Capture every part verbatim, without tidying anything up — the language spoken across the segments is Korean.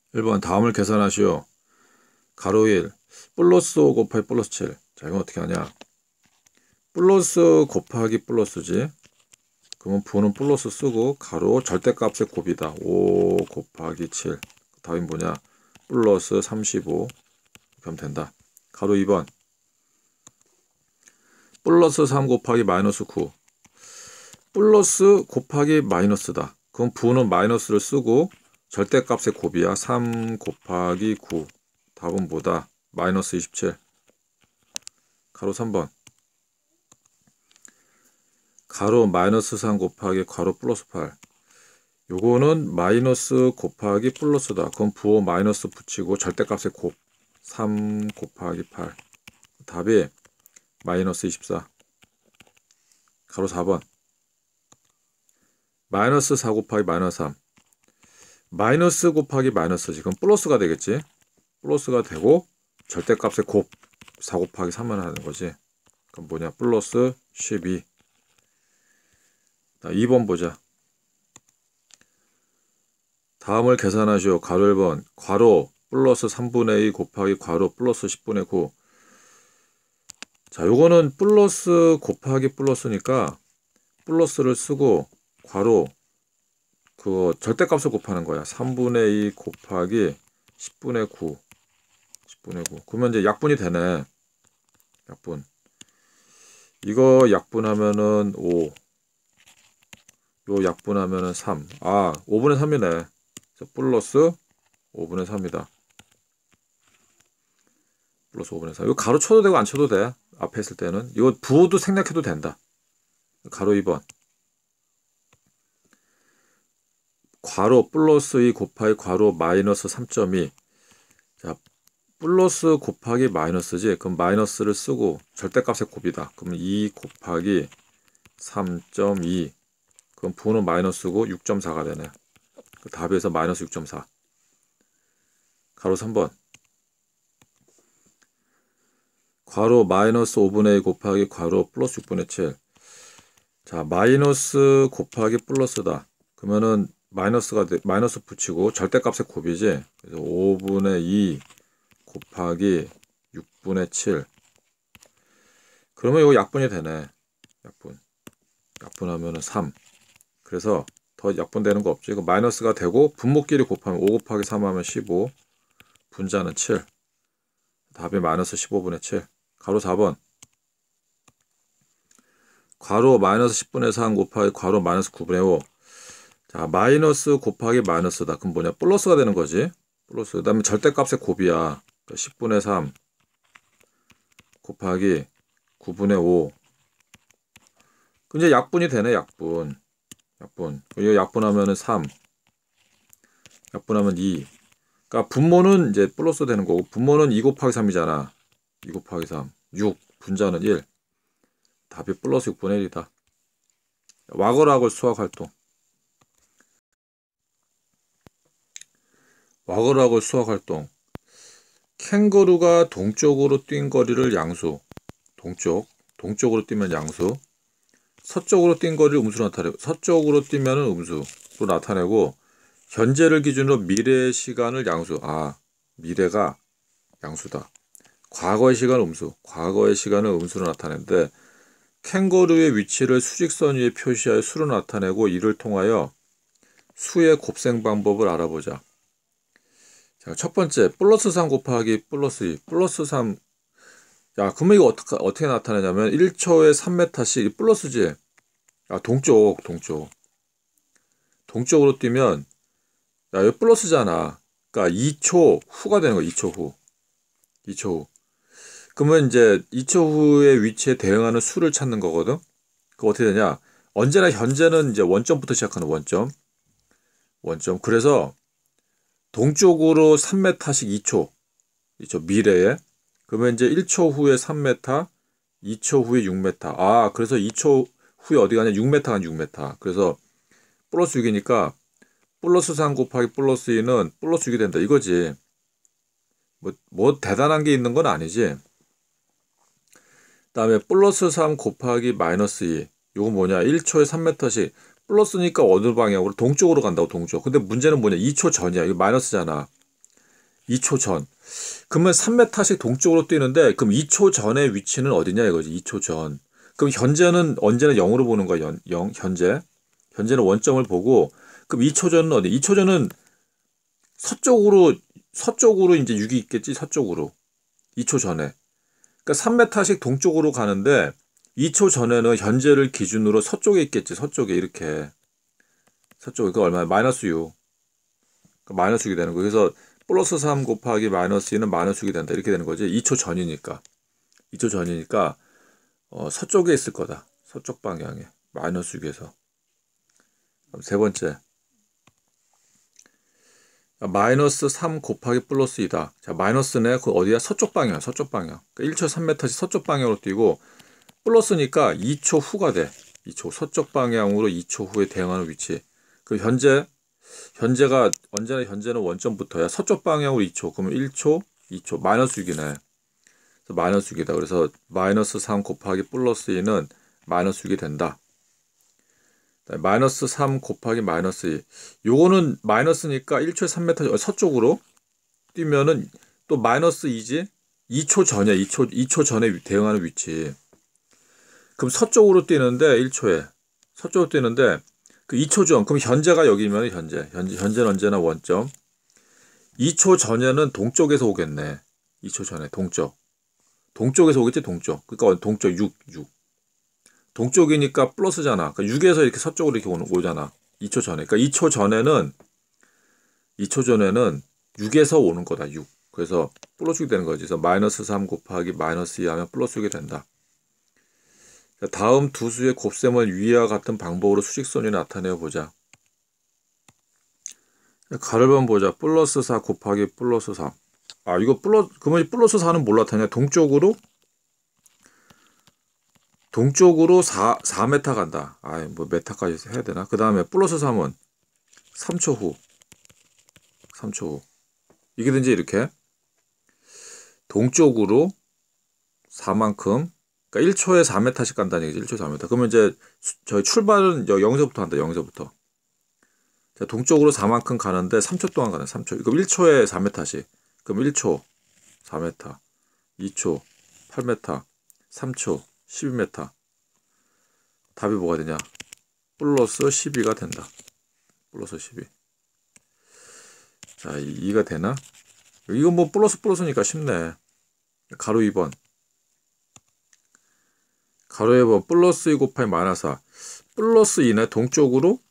일 번 다음을 계산하시오. 가로 일 플러스 오 곱하기 플러스 칠. 자, 이건 어떻게 하냐? 플러스 곱하기 플러스지. 그러면 부는 플러스 쓰고 가로 절대값의 곱이다. 오 곱하기 칠. 답이 뭐냐? 플러스 삼십오. 이렇게 하면 된다. 가로 이 번 플러스 삼 곱하기 마이너스 구. 플러스 곱하기 마이너스다. 그럼 부는 마이너스를 쓰고 절대값의 곱이야. 삼 곱하기 구. 답은 뭐다? 마이너스 이십칠. 가로 삼 번 가로 마이너스 삼 곱하기 가로 플러스 팔. 요거는 마이너스 곱하기 플러스다. 그럼 부호 마이너스 붙이고 절대값의 곱 삼 곱하기 팔. 답이 마이너스 이십사. 가로 사 번 마이너스 사 곱하기 마이너스 삼. 마이너스 곱하기 마이너스지. 그럼 플러스가 되겠지. 플러스가 되고 절대값의 곱 사 곱하기 삼을 하는 거지. 그럼 뭐냐? 플러스 십이. 자, 이 번 보자. 다음을 계산하시오. 가로 일 번 괄호 플러스 삼분의 이 곱하기 괄호 플러스 십분의 구. 자, 요거는 플러스 곱하기 플러스니까 플러스를 쓰고 괄호 그거 절대값을 곱하는 거야. 삼분의 이 곱하기 십분의 구. 십분의 구. 그러면 이제 약분이 되네. 약분. 이거 약분하면은 오. 요 약분하면은 삼. 아, 오분의 삼이네. 플러스 오분의 삼이다. 플러스 오분의 삼. 이거 가로 쳐도 되고 안 쳐도 돼. 앞에 있을 때는. 이거 부호도 생략해도 된다. 가로 이 번 괄호 플러스 이 곱하기 괄호 마이너스 삼 점 이. 자, 플러스 곱하기 마이너스지. 그럼 마이너스를 쓰고 절대값의 곱이다. 그러면 이 곱하기 삼 점 이. 그럼 부호는 마이너스고 육 점 사가 되네. 그 답에서 마이너스 육 점 사. 가로 삼 번 괄호 마이너스 오분의 이 곱하기 괄호 플러스 육분의 칠. 자, 마이너스 곱하기 플러스다. 그러면은 마이너스가 돼, 마이너스 붙이고 절대값의 곱이지. 그래서 오분의 이 곱하기 육분의 칠. 그러면 이거 약분이 되네. 약분. 약분하면은 삼. 그래서 더 약분되는 거 없지. 이거 마이너스가 되고 분모끼리 곱하면 오 곱하기 삼 하면 십오. 분자는 칠. 답이 마이너스 십오분의 칠. 가로 사 번 괄호 마이너스 십분의 삼 곱하기 괄호 마이너스 구분의 오. 자, 마이너스 곱하기 마이너스다. 그럼 뭐냐? 플러스가 되는 거지. 플러스. 그 다음에 절대값의 곱이야. 그러니까 십분의 삼 곱하기 구분의 오. 그럼 이제 약분이 되네. 약분. 약분. 이거 약분하면은 삼. 약분하면 이. 그러니까 분모는 이제 플러스 되는 거고 분모는 이 곱하기 삼이잖아. 이 곱하기 삼. 육. 분자는 일. 답이 플러스 육분의 일이다. 와거락을 수학활동. 와거락을 수학활동. 캥거루가 동쪽으로 뛴 거리를 양수. 동쪽. 동쪽으로 뛰면 양수. 서쪽으로 뛴 거리를 음수로 나타내고 서쪽으로 뛰면 음수로 나타내고 현재를 기준으로 미래의 시간을 양수. 아, 미래가 양수다. 과거의 시간은 음수. 과거의 시간을 음수로 나타내는데 캥거루의 위치를 수직선 위에 표시하여 수로 나타내고 이를 통하여 수의 곱셈 방법을 알아보자. 자, 첫 번째 플러스 삼 곱하기 플러스 이. 플러스 삼. 야, 그러면 이거 어떻게, 어떻게 나타내냐면 일 초에 삼 미터씩 플러스지. 아, 동쪽, 동쪽. 동쪽으로 뛰면 야, 이거 플러스잖아. 그러니까 이 초 후가 되는 거야. 이 초 후. 이 초 후. 그러면 이제 이 초 후의 위치에 대응하는 수를 찾는 거거든. 그 어떻게 되냐? 언제나 현재는 이제 원점부터 시작하는 원점. 원점. 그래서 동쪽으로 삼 미터씩 이 초. 이 초 미래에. 그러면 이제 일 초 후에 삼 미터, 이 초 후에 육 미터. 아, 그래서 이 초 후에 어디 가냐? 육 미터 가냐? 육 미터. 그래서 플러스 육이니까 플러스 삼 곱하기 플러스 이는 플러스 육이 된다. 이거지. 뭐, 뭐 대단한 게 있는 건 아니지. 다음에 플러스 삼 곱하기 마이너스 이. 이거 뭐냐? 일 초에 삼 미터씩. 플러스니까 어느 방향으로? 동쪽으로 간다고, 동쪽. 근데 문제는 뭐냐? 이 초 전이야. 이거 마이너스잖아. 이 초 전. 그러면 삼 미터씩 동쪽으로 뛰는데 그럼 이 초 전의 위치는 어디냐 이거지. 이 초 전. 그럼 현재는 언제나 영으로 보는 거야. 연, 영, 현재. 현재는 원점을 보고 그럼 이 초 전은 어디? 이 초 전은 서쪽으로 서쪽으로 이제 육이 있겠지. 서쪽으로. 이 초 전에. 그러니까 삼 미터씩 동쪽으로 가는데 이 초 전에는 현재를 기준으로 서쪽에 있겠지. 서쪽에 이렇게. 서쪽에 그 얼마야? 마이너스 육. 그러니까 마이너스 육이 되는 거예요. 그래서 플러스 삼 곱하기 마이너스 이는 마이너스 육이 된다. 이렇게 되는 거지. 이 초 전이니까. 이 초 전이니까 어, 서쪽에 있을 거다. 서쪽 방향에. 마이너스 육에서. 그럼 세 번째. 마이너스 삼 곱하기 플러스 이다. 자, 마이너스네. 그 어디야? 서쪽 방향. 서쪽 방향. 그러니까 일 초에 삼 미터씩 서쪽 방향으로 뛰고 플러스니까 이 초 후가 돼. 이 초. 서쪽 방향으로 이 초 후에 대응하는 위치. 그 현재 현재가 언제나 현재는 원점부터야. 서쪽 방향으로 이 초. 그러면 일 초, 이 초. 마이너스 육이네. 그래서 마이너스 육이다. 그래서 마이너스 삼 곱하기 플러스 이는 마이너스 육이 된다. 마이너스 삼 곱하기 마이너스 이. 요거는 마이너스니까 일 초에 삼 미터 서쪽으로 뛰면은 또 마이너스 이지. 이 초 전이야. 이 초, 이 초 전에 대응하는 위치. 그럼 서쪽으로 뛰는데 일 초에. 서쪽으로 뛰는데 그 이 초 전. 그럼 현재가 여기면 현재. 현재 현재는 언제나 원점. 이 초 전에는 동쪽에서 오겠네. 이 초 전에 동쪽. 동쪽에서 오겠지, 동쪽. 그러니까 동쪽 육, 육. 동쪽이니까 플러스잖아. 그러니까 육에서 이렇게 서쪽으로 이렇게 오는, 오잖아. 이 초 전에. 그러니까 이 초 전에는, 이 초 전에는 육에서 오는 거다, 육. 그래서 플러스 육이 되는 거지. 그래서 마이너스 삼 곱하기 마이너스 이 하면 플러스 육이 된다. 다음 두 수의 곱셈을 위와 같은 방법으로 수직선이 나타내어 보자. 가르번 보자. 플러스 사 곱하기 플러스 삼. 아, 이거 플러스, 그러면 플러스 사는 뭘 나타내냐? 동쪽으로? 동쪽으로 사, 사 미터 간다. 아, 뭐 메타까지 해야 되나? 그 다음에 플러스 삼은 삼 초 후. 삼 초 후. 이게 든지 이렇게. 동쪽으로 사만큼. 그러니까 일 초에 사 미터씩 간다는 얘기지. 일 초에 사 미터. 그러면 이제 저희 출발은 영에서부터 한다. 영에서부터. 자, 동쪽으로 사만큼 가는데 삼 초 동안 가네. 삼 초. 그럼 일 초에 사 미터씩. 그럼 일 초 사 미터. 이 초 팔 미터. 삼 초 십이 미터. 답이 뭐가 되냐? 플러스 십이가 된다. 플러스 십이. 자, 이가 되나? 이건 뭐 플러스 플러스니까 쉽네. 가로 이 번. 가로 이 번 플러스 이 곱하기 마이너스 사. 플러스 이네. 동쪽으로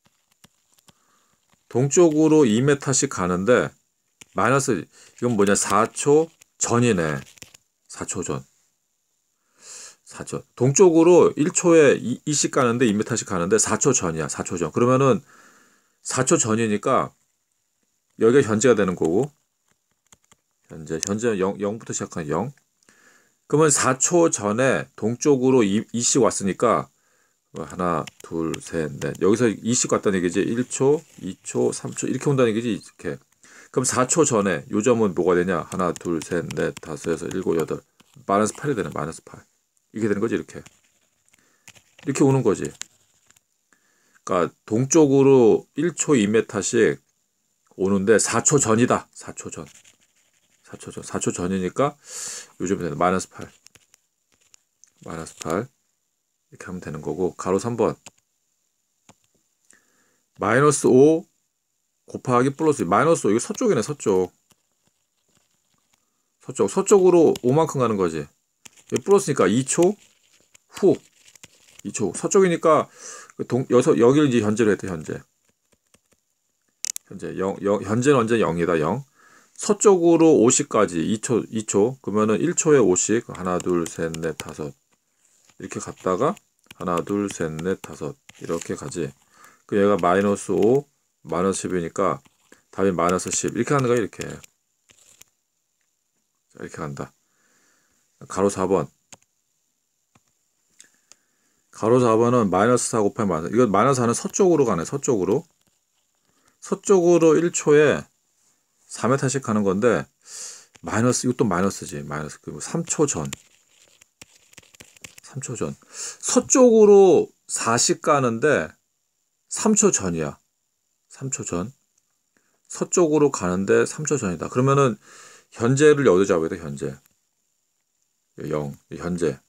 동쪽으로 이 미터씩 가는데 마이너스 이건 뭐냐? 사 초 전이네. 사 초 전. 사 초. 동쪽으로 일 초에 이씩 가는데 이 미터씩 가는데 사 초 전이야. 사 초 전. 그러면은 사 초 전이니까 여기가 현재가 되는 거고 현재 현재 영, 영부터 시작하는 영. 그러면 사 초 전에 동쪽으로 이씩 왔으니까 하나 둘 셋 넷. 여기서 이씩 왔다는 얘기지. 일 초 이 초 삼 초 이렇게 온다는 얘기지. 이렇게. 그럼 사 초 전에 요 점은 뭐가 되냐? 하나 둘 셋 넷 다섯 여섯 일곱 여덟. 마이너스 팔이 되네. 마이너스 팔. 이렇게 되는 거지. 이렇게. 이렇게 오는 거지. 그러니까 동쪽으로 일 초 이 미터씩 오는데 사 초 전이다. 사 초 전. 사 초 전. 사 초 전이니까 요즘에 되는 마이너스 팔. 마이너스 팔. 이렇게 하면 되는 거고. 가로 삼 번. 마이너스 오 곱하기 플러스 마이너스 오. 이거 서쪽이네. 서쪽. 서쪽. 서쪽으로 오만큼 가는 거지. 플러스니까 이 초 후. 이 초. 서쪽이니까 동, 여기서 여기를 이제 현재로 했대. 현재. 현재 영, 영, 현재는 언제 영이다. 영. 서쪽으로 오십까지 이 초, 이 초. 그러면은 일 초에 오십. 하나, 둘, 셋, 넷, 다섯. 이렇게 갔다가 하나, 둘, 셋, 넷, 다섯. 이렇게 가지. 그 얘가 마이너스 오, 마이너스 십이니까 답이 마이너스 십. 이렇게 하는 거야, 이렇게. 자, 이렇게 간다. 가로 사 번. 가로 사 번은 마이너스 사 곱하기 마이너스. 이거 마이너스 사는 서쪽으로 가네. 서쪽으로. 서쪽으로 일 초에 사 미터씩 가는 건데 마이너스 이것도 마이너스지. 마이너스 그리고 삼 초 전. 삼 초 전. 서쪽으로 사십 가는데 삼 초 전이야. 삼 초 전. 서쪽으로 가는데 삼 초 전이다. 그러면은 현재를 여기다 잡아야 돼. 현재 영 현재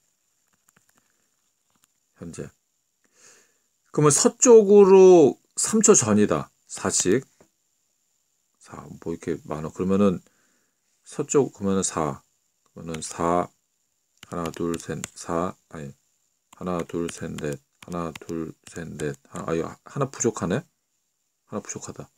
현재 그러면 서쪽으로 삼 초 전이다. 사씩 사 뭐 이렇게 많아. 그러면은 서쪽 그러면은 사 그러면은 사 하나 둘 셋 사 아니 하나 둘 셋 넷 하나 둘 셋 넷 아 이거 하나 부족하네. 하나 부족하다.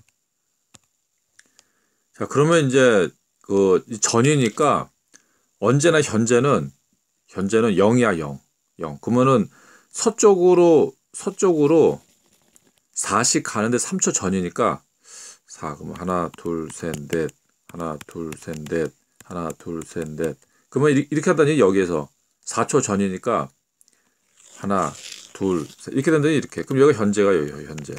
자 그러면 이제 그 전이니까 언제나 현재는 현재는 영이야 영. 영. 그러면은 서쪽으로 서쪽으로 사씩 가는데 삼 초 전이니까 사 그러면 하나 둘 셋 넷 하나 둘 셋 넷 하나 둘 셋 넷 그러면 이렇게 하다니 여기에서 사 초 전이니까 하나 둘 셋 이렇게 된다니 이렇게. 그럼 여기가 현재가 여기 현재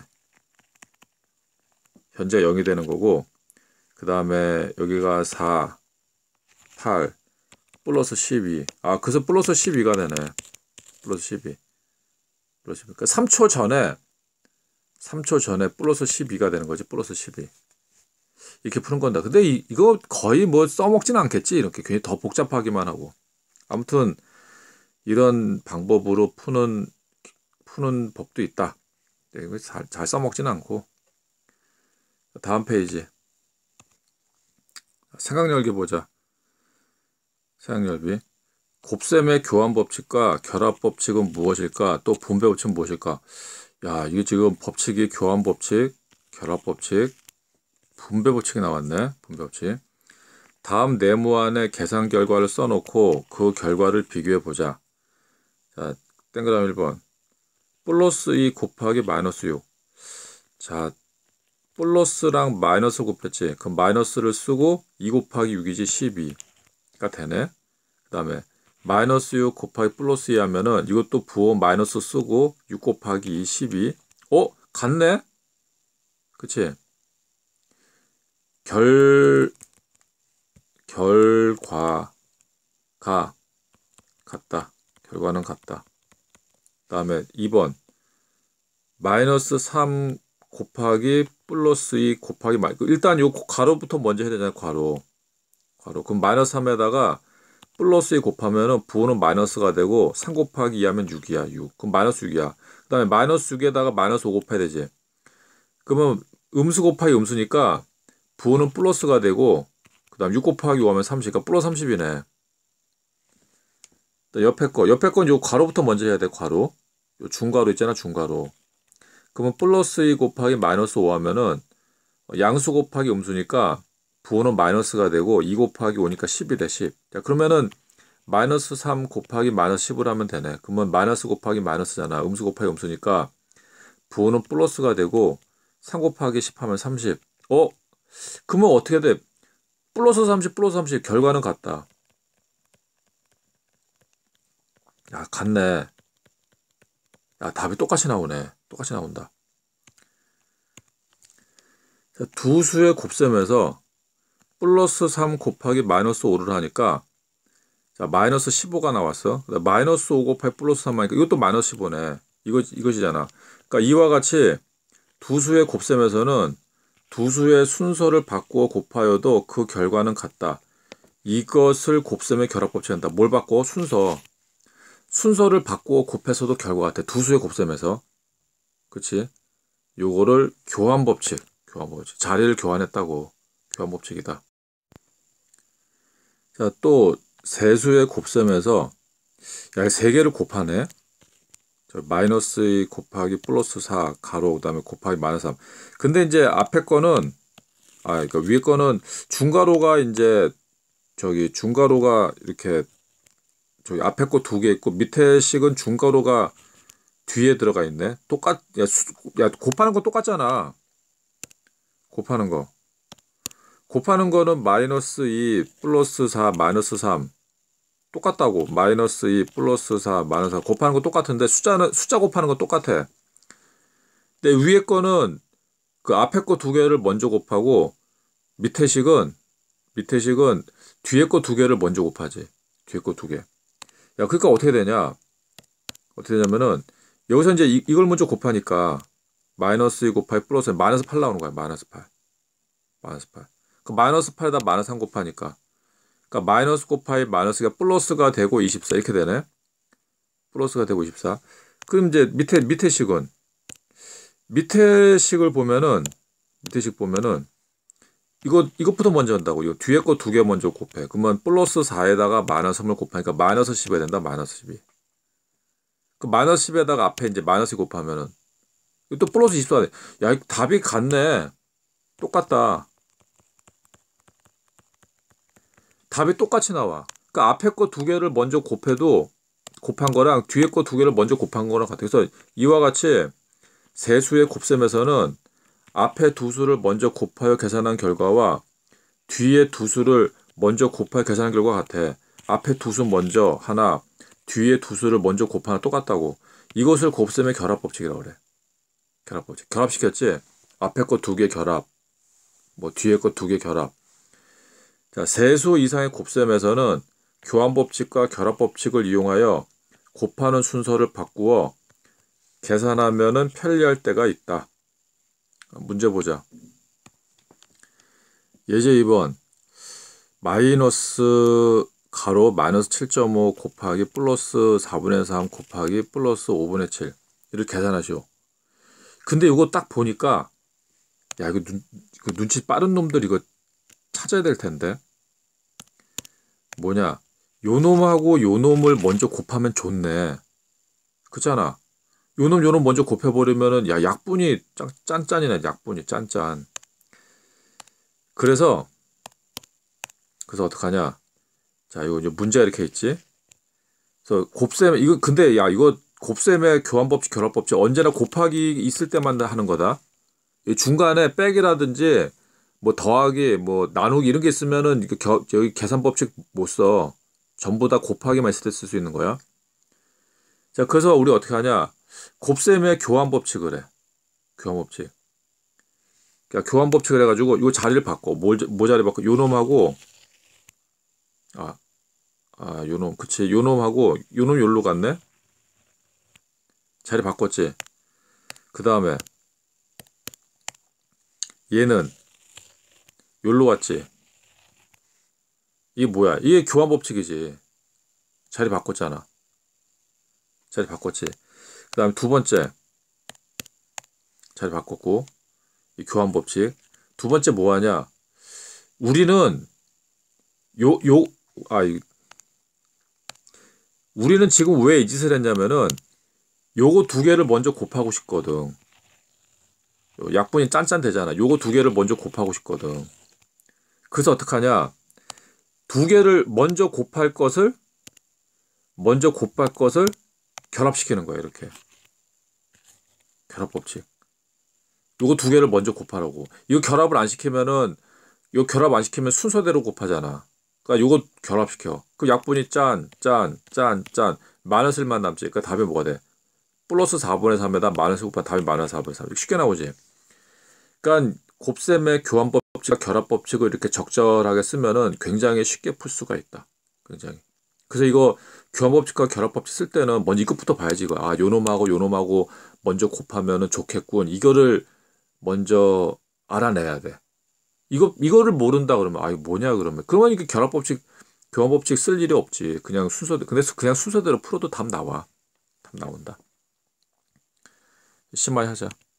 현재가 영이 되는 거고 그 다음에 여기가 사 팔 플러스 십이 아 그래서 플러스 십이가 되네. 플러스 십이 플러스 십이 그러니까 삼 초 전에 삼 초 전에 플러스 십이가 되는 거지. 플러스 십이 이렇게 푸는 건다. 근데 이, 이거 거의 뭐 써먹지는 않겠지. 이렇게 괜히 더 복잡하기만 하고. 아무튼 이런 방법으로 푸는 푸는 법도 있다. 이거 잘, 잘 써먹지는 않고. 다음 페이지 생각열기 보자. 생각열기 곱셈의 교환 법칙과 결합 법칙은 무엇일까? 또 분배 법칙은 무엇일까? 야 이게 지금 법칙이 교환 법칙, 결합 법칙, 분배 법칙이 나왔네. 분배 법칙. 다음 네모 안에 계산 결과를 써놓고 그 결과를 비교해 보자. 자, 땡그라미 일 번. 플러스 이 곱하기 마이너스 육. 자, 플러스랑 마이너스 곱했지. 그럼 마이너스를 쓰고 이 곱하기 육이지 십이가 되네. 그 다음에 마이너스 육 곱하기 플러스 이 하면은 이것도 부호 마이너스 쓰고 육 곱하기 이 십이. 어? 같네? 그치? 결, 결과가 같다. 결과는 같다. 그 다음에 이 번. 마이너스 삼 곱하기 플러스 이 곱하기 마 일단 요 가로부터 먼저 해야 되잖아요. 괄호. 괄호. 그럼 마이너스 삼에다가 플러스 이 곱하면은 부호는 마이너스가 되고 삼 곱하기 이 하면 육이야. 육. 그럼 마이너스 육이야. 그 다음에 마이너스 육에다가 마이너스 오 곱해야 되지. 그러면 음수 곱하기 음수니까 부호는 플러스가 되고 그 다음 육 곱하기 오 하면 삼십이니까 플러스 삼십이네. 옆에 거. 옆에 건 요 괄호부터 먼저 해야 돼. 괄호. 요 중괄호 있잖아. 중괄호. 그러면 플러스 이 곱하기 마이너스 오 하면은 양수 곱하기 음수니까 부호는 마이너스가 되고 이 곱하기 오니까 십이 돼. 십. 자, 그러면은 마이너스 삼 곱하기 마이너스 십을 하면 되네. 그러면 마이너스 곱하기 마이너스잖아. 음수 곱하기 음수니까 부호는 플러스가 되고 삼 곱하기 십 하면 삼십. 어? 그러면 어떻게 돼? 플러스 삼십 플러스 삼십 결과는 같다. 야, 같네. 야, 답이 똑같이 나오네. 똑같이 나온다. 자, 두 수의 곱셈에서 플러스 삼 곱하기 마이너스 오를 하니까 자, 마이너스 십오가 나왔어. 마이너스 오 곱하기 플러스 삼 하니까 이것도 마이너스 십오네. 이거, 이것이잖아. 그러니까 이와 같이 두 수의 곱셈에서는 두 수의 순서를 바꾸어 곱하여도 그 결과는 같다. 이것을 곱셈의 결합법칙 한다. 뭘 바꿔? 순서. 순서를 바꾸어 곱해서도 결과 같아. 두 수의 곱셈에서. 그치? 요거를 교환법칙. 교환법칙. 자리를 교환했다고. 교환법칙이다. 자, 또 세수의 곱셈에서 야, 세 개를 곱하네. 저 마이너스 이 곱하기 플러스 사 가로 그다음에 곱하기 마이너스 삼. 근데 이제 앞에 거는 아, 그러니까 위에 거는 중가로가 이제 저기 중가로가 이렇게 저기 앞에 거 두 개 있고 밑에 식은 중가로가 뒤에 들어가 있네. 똑같 야, 수, 야 곱하는 거 똑같잖아. 곱하는 거. 곱하는 거는 마이너스 이 플러스 사 마이너스 삼 똑같다고. 마이너스 이 플러스 사 마이너스 사 곱하는 거 똑같은데 숫자는 숫자 곱하는 거 똑같아. 근데 위에 거는 그 앞에 거 두 개를 먼저 곱하고 밑에 식은 밑에 식은 뒤에 거 두 개를 먼저 곱하지. 뒤에 거 두 개. 야, 그러니까 어떻게 되냐? 어떻게 되냐면은 여기서 이제 이, 이걸 먼저 곱하니까 마이너스 이 곱하기 플러스 마이너스 팔 나오는 거야. 마이너스 팔. 마이너스 팔. 그 마이너스 팔에다 마이너스 삼 곱하니까. 그러니까 마이너스 곱하기 마이너스가 플러스가 되고 이십사 이렇게 되네. 플러스가 되고 이십사. 그럼 이제 밑에 밑에 식은 밑에 식을 보면은 밑에 식 보면은 이거 이것부터 먼저 한다고. 이거 뒤에 거 두 개 먼저 곱해. 그러면 플러스 사에다가 마이너스 삼을 곱하니까 마이너스 십이 된다. 마이너스 십이. 그 마이너스 십에다가 앞에 이제 마이너스 곱하면은 또 플러스 이십사 돼. 야, 답이 같네. 똑같다. 답이 똑같이 나와. 그러니까 앞에 거 두 개를 먼저 곱해도 곱한 거랑 뒤에 거 두 개를 먼저 곱한 거랑 같아. 그래서 이와 같이 세수의 곱셈에서는 앞에 두 수를 먼저 곱하여 계산한 결과와 뒤에 두 수를 먼저 곱하여 계산한 결과가 같아. 앞에 두 수 먼저 하나, 뒤에 두 수를 먼저 곱하나 똑같다고. 이것을 곱셈의 결합법칙이라고 그래. 결합법칙. 결합시켰지? 앞에 거 두 개 결합, 뭐 뒤에 거 두 개 결합. 자, 세수 이상의 곱셈에서는 교환법칙과 결합법칙을 이용하여 곱하는 순서를 바꾸어 계산하면은 편리할 때가 있다. 문제 보자. 예제 이 번. 마이너스 가로 마이너스 칠 점 오 곱하기 플러스 사분의 삼 곱하기 플러스 오분의 칠. 이렇게 계산하시오. 근데 이거 딱 보니까 야 이거, 눈, 이거 눈치 빠른 놈들 이거 찾아야 될 텐데. 뭐냐. 요 놈하고 요 놈을 먼저 곱하면 좋네. 그잖아. 요놈 요놈 먼저 곱해버리면은 야 약분이 짠, 짠짠이네. 약분이 짠짠. 그래서 그래서 어떡하냐. 자 이거 이제 문제가 이렇게 있지. 그래서 곱셈 이거 근데 야 이거 곱셈의 교환법칙 결합법칙 언제나 곱하기 있을 때만 하는 거다. 중간에 빼기라든지 뭐 더하기 뭐 나누기 이런 게 있으면은 이거 겨, 여기 계산법칙 못 써. 전부 다 곱하기만 있을 때 쓸 수 있는 거야. 자 그래서 우리 어떻게 하냐. 곱셈의 교환법칙을 해. 교환법칙. 그러니까 교환법칙을 해가지고 이거 자리를 바꿔. 뭘, 뭐 자리 바꿔? 요놈하고 아, 아 요놈 그치. 요놈하고 요놈 요로 갔네. 자리 바꿨지. 그 다음에 얘는 요로 갔지. 이게 뭐야? 이게 교환법칙이지. 자리 바꿨잖아. 자리 바꿨지. 그 다음에 두 번째 자리 바꿨고 이 교환법칙. 두 번째 뭐 하냐? 우리는 요 요 아 우리는 지금 왜 이 짓을 했냐면은 요거 두 개를 먼저 곱하고 싶거든. 약분이 짠짠 되잖아. 요거 두 개를 먼저 곱하고 싶거든. 그래서 어떡하냐? 두 개를 먼저 곱할 것을 먼저 곱할 것을 결합시키는 거야. 이렇게. 결합법칙. 요거 두 개를 먼저 곱하라고. 이거 결합을 안 시키면은 요 결합 안 시키면 순서대로 곱하잖아. 그러니까 요거 결합시켜. 그 약분이 짠, 짠, 짠, 짠. 마이너스 일만 남지. 그러니까 답이 뭐가 돼? 플러스 사분의 삼에다 마이너스 곱하면 답이 마이너스 사분의 삼. 쉽게 나오지. 그러니까 곱셈의 교환법칙과 결합법칙을 이렇게 적절하게 쓰면은 굉장히 쉽게 풀 수가 있다. 굉장히. 그래서 이거 교환법칙과 결합법칙 쓸 때는 먼저 이것부터 봐야지. 이거. 아, 요놈하고 요놈하고 먼저 곱하면은 좋겠군. 이거를 먼저 알아내야 돼. 이거, 이거를 모른다 그러면, 아, 이거 뭐냐 그러면. 그러면 이게 결합법칙, 교환법칙 쓸 일이 없지. 그냥 순서대로, 근데 그냥 순서대로 풀어도 답 나와. 답 나온다. 심하게 하자.